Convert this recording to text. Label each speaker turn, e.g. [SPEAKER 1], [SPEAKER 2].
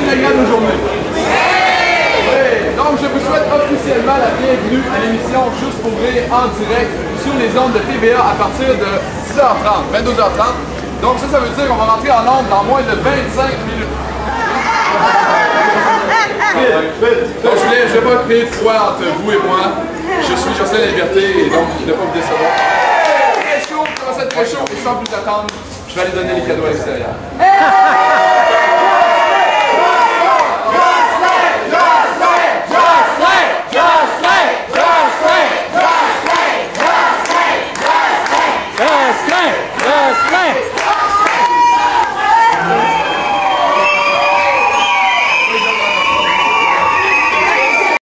[SPEAKER 1] agréable journée. Oui. Donc, je vous souhaite officiellement la bienvenue à l'émission Juste pour rire en direct sur les ondes de TVA à partir de 10h30, 22h30. Donc, ça veut dire qu'on va rentrer en ondes dans moins de 25 minutes. Donc, je vais pas créer de froid entre vous et moi. Je suis Jocelyn Liberté et donc je ne vais pas vous décevoir. Très chaud, ça va être très chaut et sans plus attendre, je vais aller donner les cadeaux à l'extérieur.